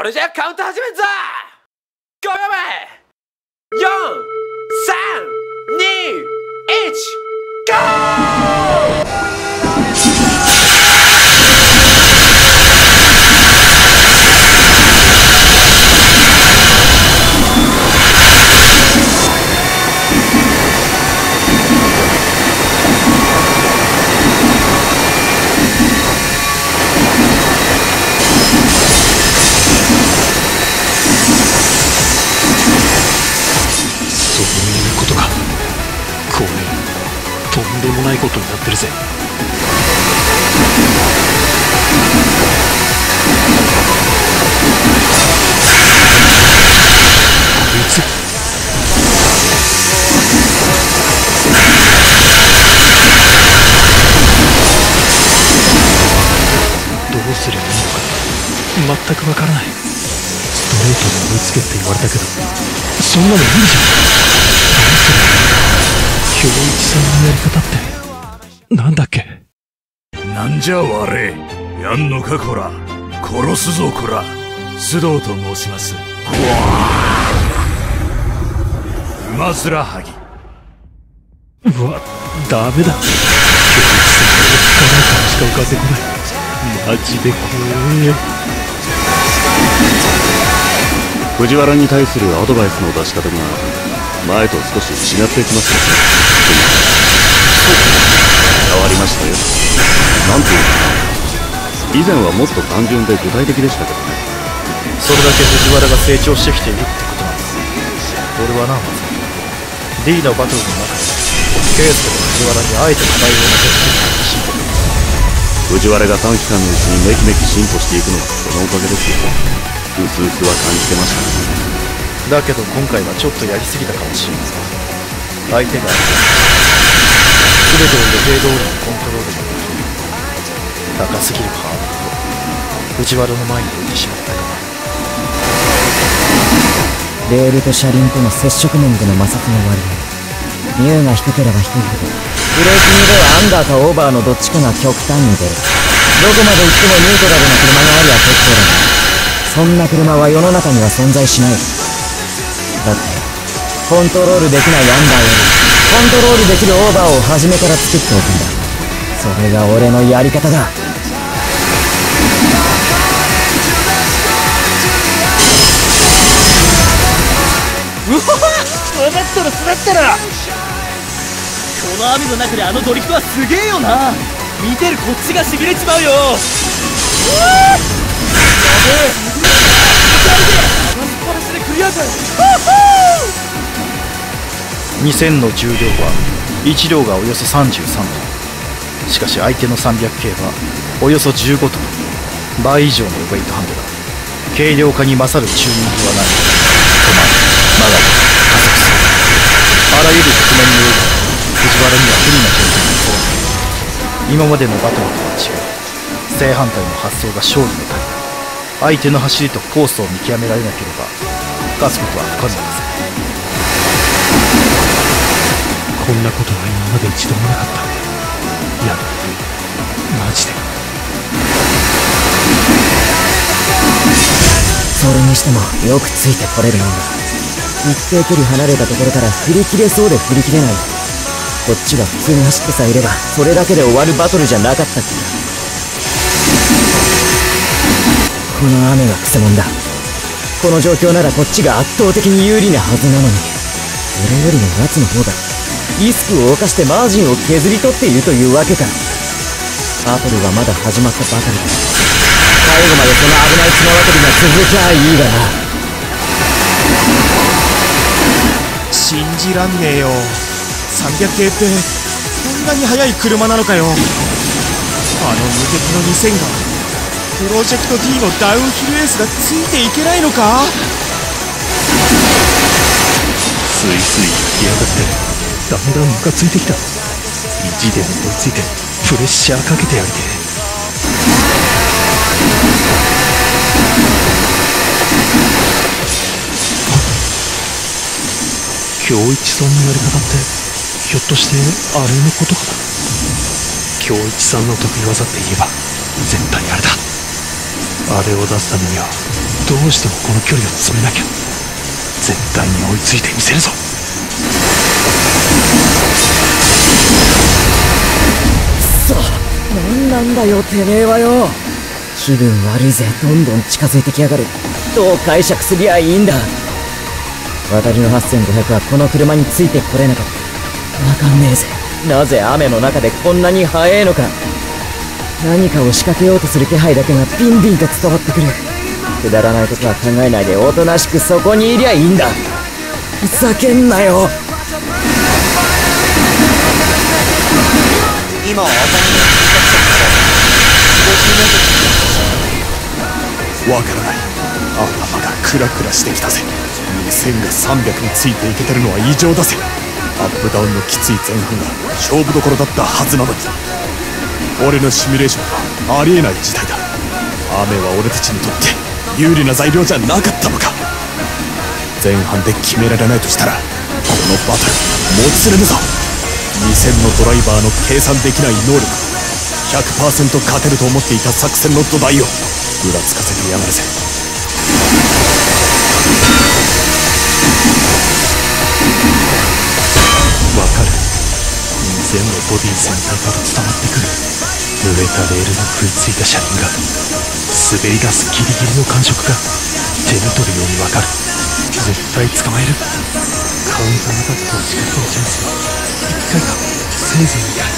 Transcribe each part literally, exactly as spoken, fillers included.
それじゃカウント始めんぞ。ごびょうめ、よん、さん、に、いち、ゴー。 とんでもないことになってるぜ。こいつどうすればいいのか全くわからない。ストレートに追いつけって言われたけど、そんなの無理じゃん。どうすればいいの。京一さんのやり方ってなんだっけ。 なんじゃわれ、やんのかこら。殺すぞこら。須藤と申します。馬面はぎ。 うわ、ダメだ。京一さんの聞かないからしか浮かんでこない。マジで怖え。 藤原に対するアドバイスの出し方が前と少し違ってきましたね。変わりましたよ。なんていうか、以前はもっと単純で具体的でしたけどね。 それだけ藤原が成長してきているってことなんだ。俺はな、D のバトルの中で圭介と藤原にあえて課題を投げる自信と藤原が短期間のうちにめきめき進歩していくのはそのおかげですよ。うすうすは感じてました。 だけど今回はちょっとやりすぎたかもしれない。相手が全てを予定通りにコントロールできる高すぎるハードルを藤原の前に置いてしまったから。 レールと車輪との接触面での摩擦の割合、ミューが低ければ低いほどブレーキングではアンダーかオーバーのどっちかが極端に出る。どこまで行ってもニュートラルな車がありゃ結構だが、そんな車は世の中には存在しない。だってコントロールできないアンダーよりコントロールできるオーバーを初めから作っておくんだ。それが俺のやり方だ。 うわっ、滑ったら滑ったら。この雨の中であのドリフトはすげえよな。見てるこっちがしびれちまうよ。うわっ、やべえ、ふたりで上がりっぱなしでクリアかよ。 にせんの重量はいち両がおよそさんじゅうさんトン。しかし相手のさんびゃく系はおよそじゅうごトン。倍以上のウェイトハンドだ。軽量化に勝るチューニングはない。止まる、曲がる、加速する。あらゆる局面において藤原には不利な状況にさらない。今までのバトルとは違う正反対の発想が勝利のタイプ。相手の走りとコースを見極められなければ勝つことは不可能だぜ。 こんなことは今まで一度もなかった。いや、マジで。 それにしてもよくついてこれるもんだ。一定距離離れたところから振り切れそうで振り切れない。こっちが普通に走ってさえいればそれだけで終わるバトルじゃなかったっけ。この雨がくせ者だ。この状況ならこっちが圧倒的に有利なはずなのに、俺よりも奴の方がリスクを冒してマージンを削り取っているというわけか。バトルはまだ始まったばかりだ。最後までその危ない綱渡りが続きゃいいがな。 信じらんねえよ。さんびゃく系ってこんなに速い車なのかよ。あの無敵のにせんがプロジェクト D のダウンヒルエースがついていけないのか。 スイスイ行きやがってだんだんムカついてきた。意地でも追いついてプレッシャーかけてやりてえ。京一さんのやり方ってひょっとしてあれのことかな。京一さんの得意技って言えば絶対あれだ。あれを出すためにはどどうしてもこの距離を詰めなきゃ。絶対に追いついてみせるぞ。 くそ、何なんだよてめえはよ。気分悪いぜ。どんどん近づいてきやがる。どう解釈すりゃいいんだ。渡りのはっせんごひゃくはこの車についてこれなかった。わかんねえぜ。なぜ雨の中でこんなに速えのか。何かを仕掛けようとする気配だけがビンビンと伝わってくる。くだらないことは考えないでおとなしくそこにいりゃいいんだ。ふざけんなよ。 今はわからない。頭がクラクラしてきたぜ。にせんがさんびゃくについていけてるのは異常だぜ。アップダウンのきつい前半が勝負どころだったはずなのに。俺のシミュレーションはありえない事態だ。雨は俺たちにとって有利な材料じゃなかったのか。前半で決められないとしたらこのバトルもつれるぞ。にせんのドライバーの計算できない能力、 ひゃくパーセント 勝てると思っていた作戦の土台をぐらつかせてやがるぜ。 わかる。にせんのボディ全体から伝わってくる。濡れたレールが食いついた車輪が滑り出すギリギリの感触が手に取るようにわかる。絶対捕まえる。カウンターアタックを仕掛けるチャンスはいっかいかせいぜいにかい。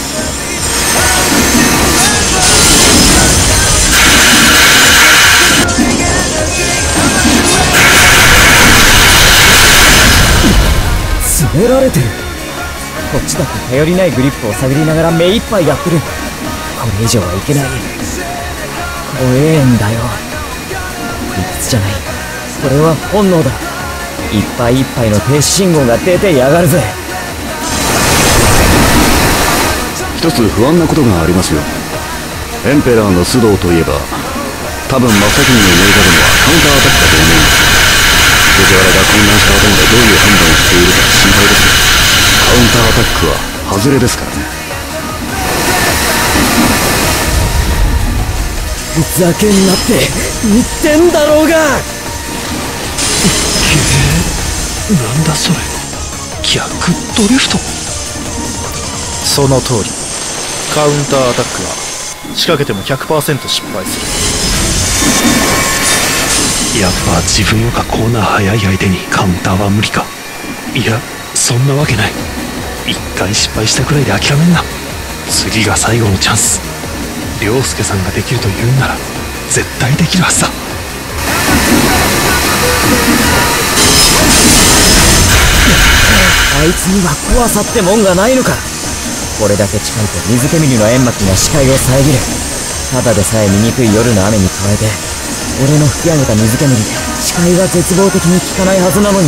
詰められてる。こっちだって頼りないグリップを探りながら目いっぱいやってる。これ以上はいけない。怖えんだよ。理屈じゃない。これは本能だ。いっぱいいっぱいの停止信号が出てやがるぜ。 一つ不安なことがありますよ。エンペラーの須藤といえば多分真っ先に思い浮かぶのはカウンターアタックだと思うんです。藤原が混乱した頭でどういう判断をしているか心配ですが、カウンターアタックは外れですからね。 ふざけんなって言ってんだろうが。 なんだそれ、逆ドリフト。 その通り。カウンターアタックは仕掛けても ひゃくパーセント 失敗する。 やっぱ自分よかコーナー速い相手にカウンターは無理か。いや、そんなわけない。一回失敗したくらいで諦めんな。次が最後のチャンス。涼介さんができると言うんなら絶対できるはずだ。 あいつには怖さってもんがないのか。これだけ近いと水煙の煙幕が視界を遮る。ただでさえ見にくい夜の雨に加えて俺の吹き上げた水煙で視界が絶望的に効かないはずなのに。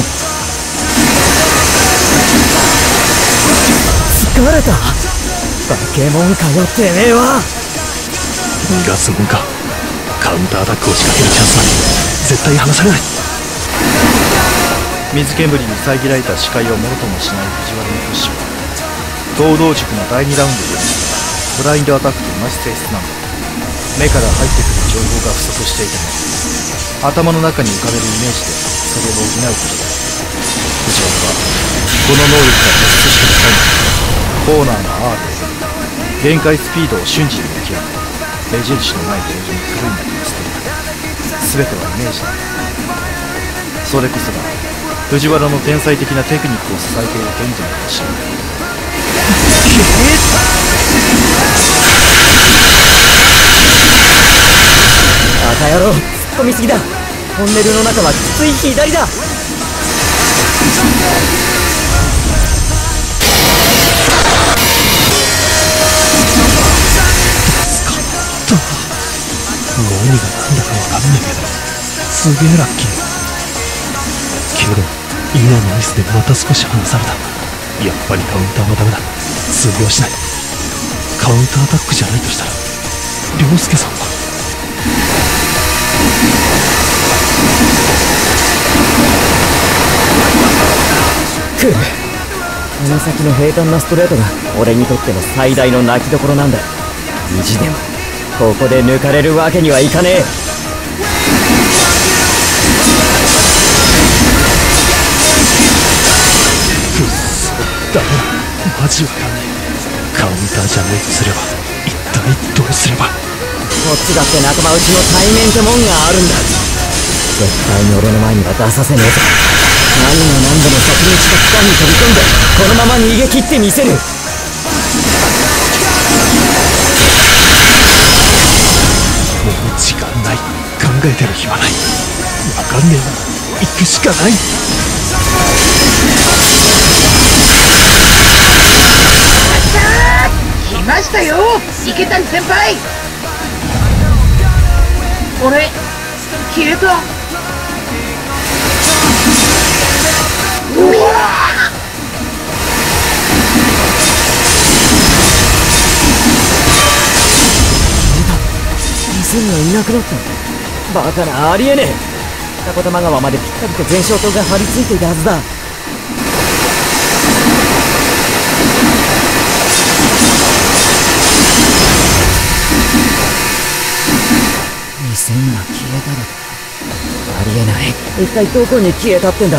疲れた。バケモンかよてめえは。 逃がすもんか。カウンターアタックを仕掛けるチャンスなんて絶対離されない。 水煙に遮られた視界をものともしない藤原のプッシュは東道塾のだいにラウンドでブラインドアタックと同じ性質なんだ。目から入ってくる情報が不足していても頭の中に浮かべるイメージでそれを補うことだ。藤原はこの能力が突出していたコーナーのアート限界スピードを瞬時に見極め目印のないレールに狂いなく見捨てる。全てはイメージだ。それこそが藤原の天才的なテクニックを支えている原点かもしれない。 バカ野郎、突っ込みすぎだ。トンネルの中はきつい左だ。 何が何だか分かんないけどすげえラッキー。けど今のミスでまた少し離された。やっぱりカウンターはダメだ。通用しない。カウンターアタックじゃないとしたら涼介さんは。 くっ、この先の平坦なストレートが俺にとっての最大の泣きどころなんだ。意地でもここで抜かれるわけにはいかねえ。 マジわかんない。カウンタージャムをすれば一体どうすれば。 こっちだって仲間内の対面ってもんがあるんだ。絶対に俺の前には出させねえぞ。何が何でも先に地下機関に飛び込んでこのまま逃げ切ってみせる。 もう時間ない。考えてる暇ない。わかんねえな。行くしかない。 来ましたよ池谷先輩。俺消えた。うわ店にはいなくなった。バカな、ありえねえ。二子玉川までぴったりと全焼灯が張り付いていたはずだ。店が消えただと。ありえない。一体どこに消えたってんだ。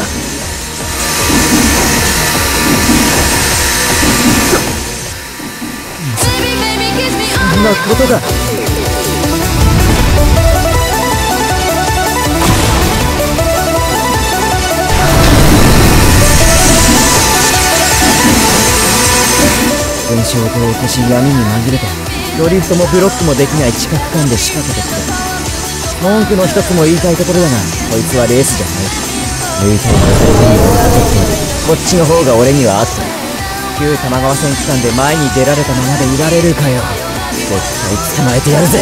そんなことが。全焼灯を消し闇に紛れてドリフトもブロックもできない地下区間で仕掛けてきた。文句の一つも言いたいところだが、こいつはレースじゃない。抜いたり抜かれたりをかけってこっちの方が俺には合ってる。旧玉川線区間で前に出られたままでいられるかよ。絶対捕まえてやるぜ。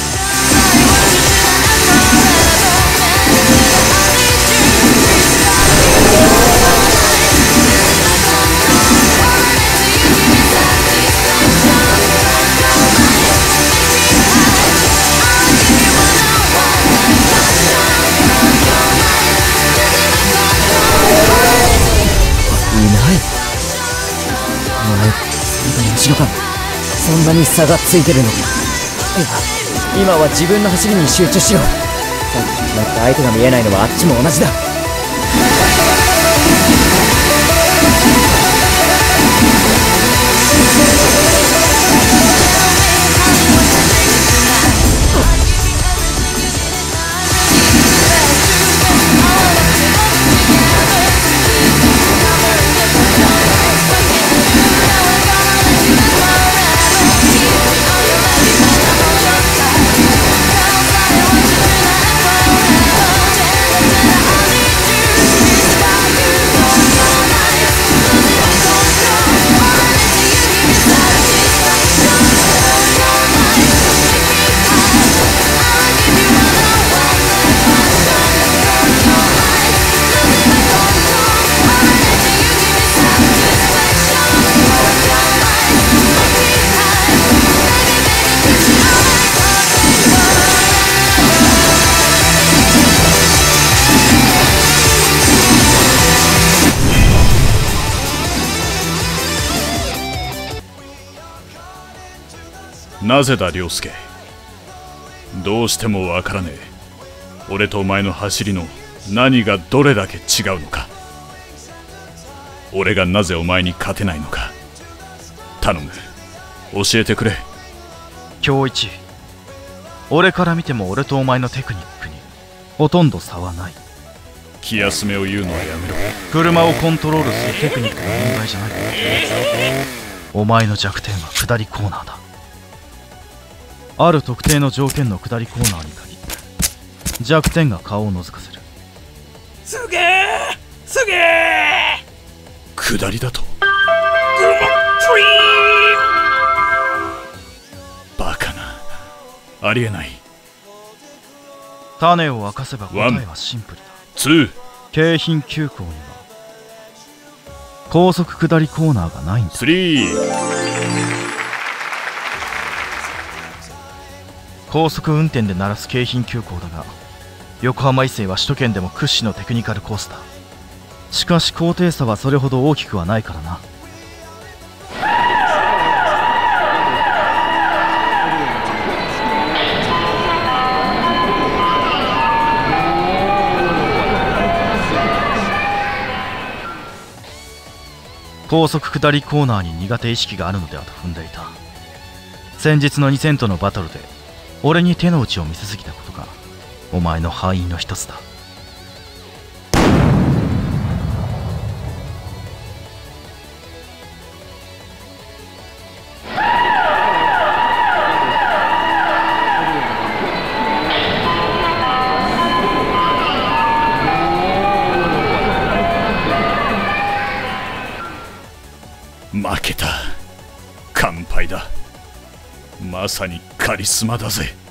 後ろか。そんなに差がついてるのか。いや、今は自分の走りに集中しろ。さっき決まった相手が見えないのはあっちも同じだ。 なぜだ凌介。どうしてもわからねえ。俺とお前の走りの何がどれだけ違うのか。俺がなぜお前に勝てないのか。頼む、教えてくれ。 京一、俺から見ても俺とお前のテクニックにほとんど差はない。 気休めを言うのはやめろ。 車をコントロールするテクニックの問題じゃない。お前の弱点は下りコーナーだ。ある特定の条件の下りコーナーに限って弱点が顔を覗かせる。 すげえすげえ。 下りだと。バカな、ありえない。 種を明かせば答えはシンプルだ。 ツー京浜急行には高速下りコーナーがないんだ。 スリー高速運転で鳴らす京浜急行だが、横浜伊勢は首都圏でも屈指のテクニカルコースだ。しかし高低差はそれほど大きくはないからな。 高速下りコーナーに苦手意識があるのではと踏んでいた。先日のに戦とのバトルで俺に手の内を見せすぎたことがお前の敗因の一つだ。 負けた。完敗だ。まさにカリスマだぜ。